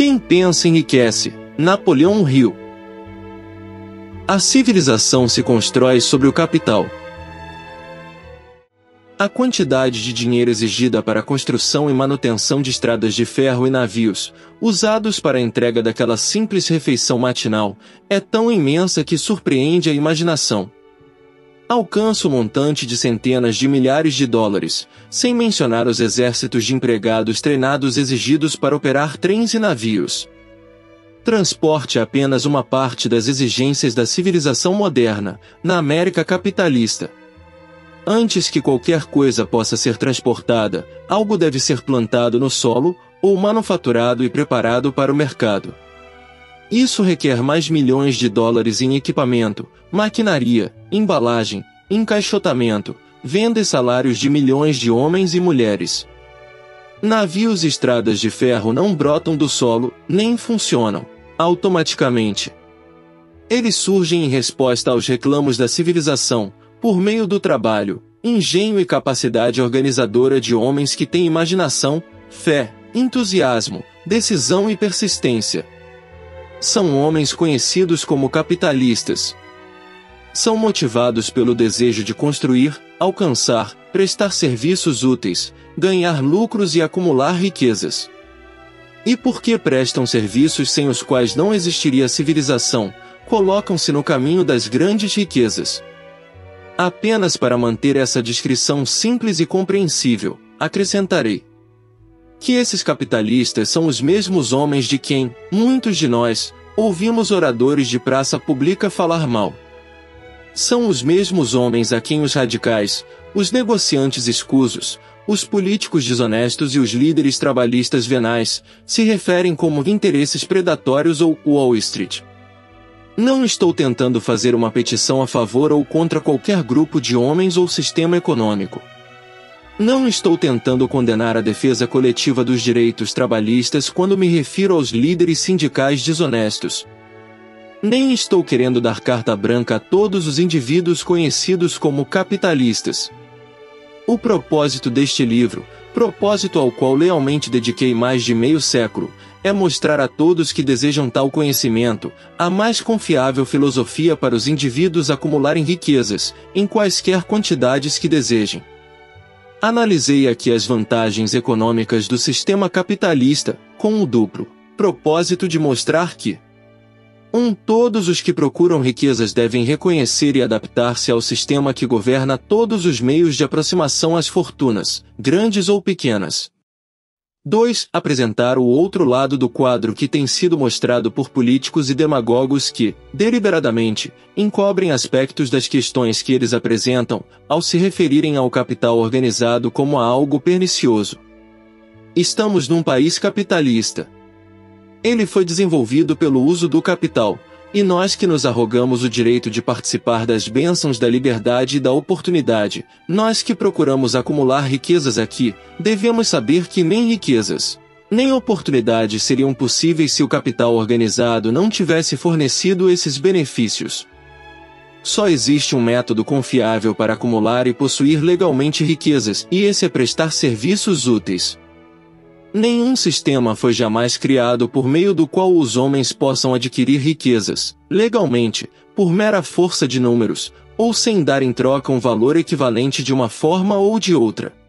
Quem pensa enriquece. Napoleão Hill. A civilização se constrói sobre o capital. A quantidade de dinheiro exigida para a construção e manutenção de estradas de ferro e navios, usados para a entrega daquela simples refeição matinal, é tão imensa que surpreende a imaginação. Alcança o montante de centenas de milhares de dólares, sem mencionar os exércitos de empregados treinados exigidos para operar trens e navios. Transporte é apenas uma parte das exigências da civilização moderna, na América capitalista. Antes que qualquer coisa possa ser transportada, algo deve ser plantado no solo, ou manufaturado e preparado para o mercado. Isso requer mais milhões de dólares em equipamento, maquinaria, embalagem, encaixotamento, venda e salários de milhões de homens e mulheres. Navios e estradas de ferro não brotam do solo, nem funcionam automaticamente. Eles surgem em resposta aos reclamos da civilização, por meio do trabalho, engenho e capacidade organizadora de homens que têm imaginação, fé, entusiasmo, decisão e persistência. São homens conhecidos como capitalistas. São motivados pelo desejo de construir, alcançar, prestar serviços úteis, ganhar lucros e acumular riquezas. E porque prestam serviços sem os quais não existiria civilização, colocam-se no caminho das grandes riquezas. Apenas para manter essa descrição simples e compreensível, acrescentarei que esses capitalistas são os mesmos homens de quem, muitos de nós, ouvimos oradores de praça pública falar mal. São os mesmos homens a quem os radicais, os negociantes escusos, os políticos desonestos e os líderes trabalhistas venais se referem como interesses predatórios ou Wall Street. Não estou tentando fazer uma petição a favor ou contra qualquer grupo de homens ou sistema econômico. Não estou tentando condenar a defesa coletiva dos direitos trabalhistas quando me refiro aos líderes sindicais desonestos. Nem estou querendo dar carta branca a todos os indivíduos conhecidos como capitalistas. O propósito deste livro, propósito ao qual lealmente dediquei mais de meio século, é mostrar a todos que desejam tal conhecimento, a mais confiável filosofia para os indivíduos acumularem riquezas, em quaisquer quantidades que desejem. Analisei aqui as vantagens econômicas do sistema capitalista, com o duplo propósito de mostrar que todos os que procuram riquezas devem reconhecer e adaptar-se ao sistema que governa todos os meios de aproximação às fortunas, grandes ou pequenas. 2. Apresentar o outro lado do quadro que tem sido mostrado por políticos e demagogos que, deliberadamente, encobrem aspectos das questões que eles apresentam, ao se referirem ao capital organizado como a algo pernicioso. Estamos num país capitalista. Ele foi desenvolvido pelo uso do capital, e nós que nos arrogamos o direito de participar das bênçãos da liberdade e da oportunidade, nós que procuramos acumular riquezas aqui, devemos saber que nem riquezas, nem oportunidades seriam possíveis se o capital organizado não tivesse fornecido esses benefícios. Só existe um método confiável para acumular e possuir legalmente riquezas, e esse é prestar serviços úteis. Nenhum sistema foi jamais criado por meio do qual os homens possam adquirir riquezas, legalmente, por mera força de números, ou sem dar em troca um valor equivalente de uma forma ou de outra.